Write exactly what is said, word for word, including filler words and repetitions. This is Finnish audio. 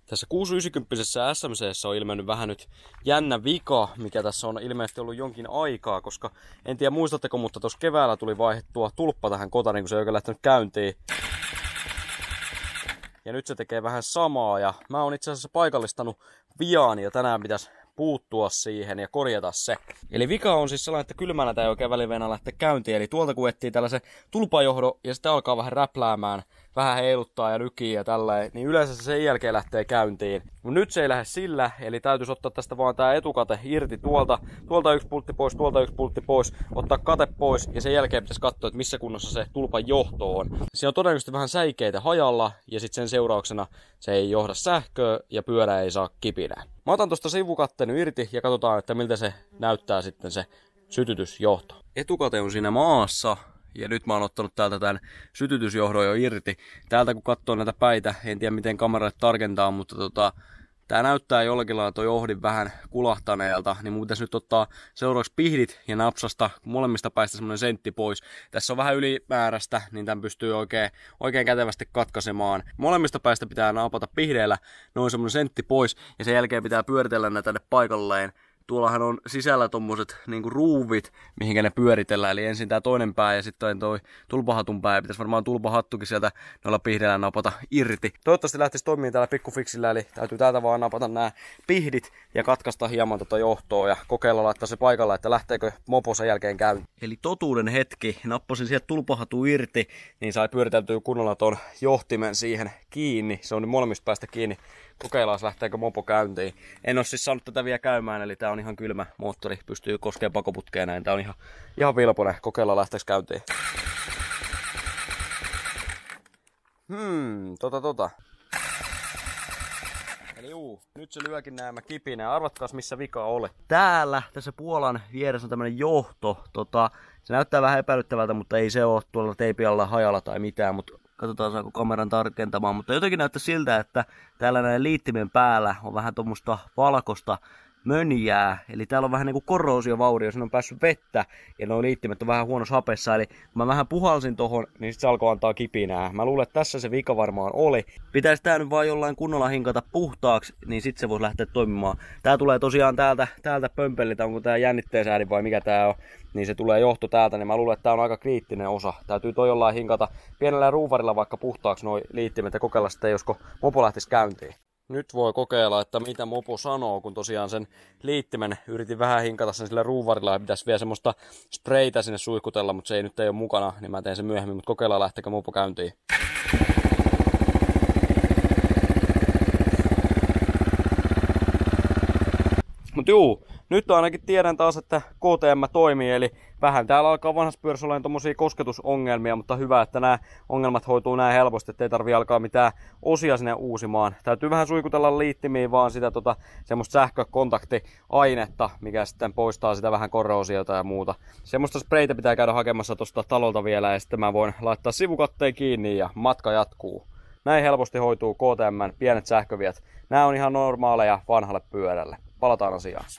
Tässä kuusisataayhdeksänkymmentä S M C:ssä on ilmennyt vähän nyt jännä vika, mikä tässä on ilmeisesti ollut jonkin aikaa, koska en tiedä muistatteko, mutta tuossa keväällä tuli vaihdettua tulppa tähän kotariin, kun se ei oikein lähtenyt käyntiin. Ja nyt se tekee vähän samaa ja mä oon itse asiassa paikallistanut vian ja tänään pitäisi puuttua siihen ja korjata se. Eli vika on siis sellainen, että kylmänä tää ei oikein välivenä lähteä käyntiin. Eli tuolta kun etsii tällaisen tulpajohdon ja sitten alkaa vähän räpläämään, vähän heiluttaa ja nykii ja tälleen, niin yleensä se sen jälkeen lähtee käyntiin. Mut nyt se ei lähde sillä, eli täytyisi ottaa tästä vaan tää etukate irti tuolta, tuolta yksi pultti pois, tuolta yksi pultti pois, ottaa kate pois ja sen jälkeen pitäisi katsoa, että missä kunnossa se tulpan johto on. Siinä on todennäköisesti vähän säikeitä hajalla ja sitten sen seurauksena se ei johda sähköä ja pyörä ei saa kipinää. Mä otan tuosta sivukatteen irti ja katsotaan, että miltä se näyttää sitten se sytytysjohto. Etukate on siinä maassa. Ja nyt mä oon ottanut täältä tämän sytytysjohdon jo irti. Täältä kun katsoo näitä päitä, en tiedä miten kameralle tarkentaa, mutta tota, tää näyttää jollakin lailla toi johdin vähän kulahtaneelta. Niin mun pitäisi nyt ottaa seuraavaksi pihdit ja napsasta molemmista päistä semmonen sentti pois. Tässä on vähän ylimääräistä, niin tämän pystyy oikein, oikein kätevästi katkaisemaan. Molemmista päistä pitää naapata pihdeillä noin semmonen sentti pois ja sen jälkeen pitää pyöritellä näitä tänne paikalleen. Tuollahan on sisällä tommoset niinku ruuvit, mihinkä ne pyöritellään. Eli ensin tää toinen pää ja sitten toi tulpahatun pää. Ja pitäisi varmaan tulpahattukin sieltä noilla pihdeillä napata irti. Toivottavasti lähtisi toimimaan täällä pikkufiksillä. Eli täytyy täältä vaan napata nämä pihdit ja katkaista hieman tota johtoa. Ja kokeilla laittaa se paikalla, että lähteekö mopo sen jälkeen käyntiin. Eli totuuden hetki. Nappasin sieltä tulpahatun irti, niin sai pyöriteltyä kunnolla ton johtimen siihen kiinni. Se on nyt molemmista päästä kiinni. Kokeillaan, lähteekö mopo käyntiin. En oo siis saanut tätä vielä käymään, eli tää on ihan kylmä moottori. Pystyy koskemaan pakoputkeen näin. Tää on ihan, ihan vilpone. Kokeillaan, lähteekö käyntiin. Hmm, tota tota. Eli juu, nyt se lyökin nämä kipinä. Arvatkaas missä vika oli. Täällä, tässä Puolan vieressä on tämmönen johto. Tota, se näyttää vähän epäilyttävältä, mutta ei se oo tuolla teipialla hajalla tai mitään. Mutta katsotaan saako kameran tarkentamaan, mutta jotenkin näyttää siltä, että täällä näiden liittimen päällä on vähän tuommoista valkoista mönjää. Eli täällä on vähän niinku korroosiovaurio, siinä on päässyt vettä ja nuo liittimet on vähän huonossa hapessa. Eli kun mä vähän puhalsin tohon, niin sit se alkoi antaa kipinää. Mä luulen, että tässä se vika varmaan oli. Pitäisi tää nyt vaan jollain kunnolla hinkata puhtaaksi, niin sit se voisi lähteä toimimaan. Tää tulee tosiaan täältä, täältä pömpeliltä, onko tää jännitteensäädin vai mikä tää on. Niin se tulee johto täältä, niin mä luulen, että tää on aika kriittinen osa. Täytyy toi jollain hinkata pienellä ruuvarilla vaikka puhtaaksi noi liittimet ja kokeilla sitten, josko mopo lähtisi käyntiin. Nyt voi kokeilla, että mitä mopo sanoo, kun tosiaan sen liittimen yritin vähän hinkata sen sillä ruuvarilla ja pitäisi vielä semmoista spreitä sinne suihkutella, mutta se ei nyt ei ole mukana, niin mä teen sen myöhemmin, mutta kokeillaan lähteekö mopo käyntiin. Mut juu, nyt ainakin tiedän taas, että K T M toimii, eli vähän täällä alkaa vanhassa pyörässä olemaan tommosia kosketusongelmia, mutta hyvä, että nämä ongelmat hoituu näin helposti, ettei tarvii alkaa mitään osia sinne uusimaan. Täytyy vähän suikutella liittimiin vaan sitä tota, semmoista sähkökontaktiainetta, mikä sitten poistaa sitä vähän korroosiota ja muuta. Semmoista spreitä pitää käydä hakemassa tosta talolta vielä ja sitten mä voin laittaa sivukatteen kiinni ja matka jatkuu. Näin helposti hoituu K T M:n pienet sähköviet. Nämä on ihan normaaleja vanhalle pyörälle. Palataan asiaan.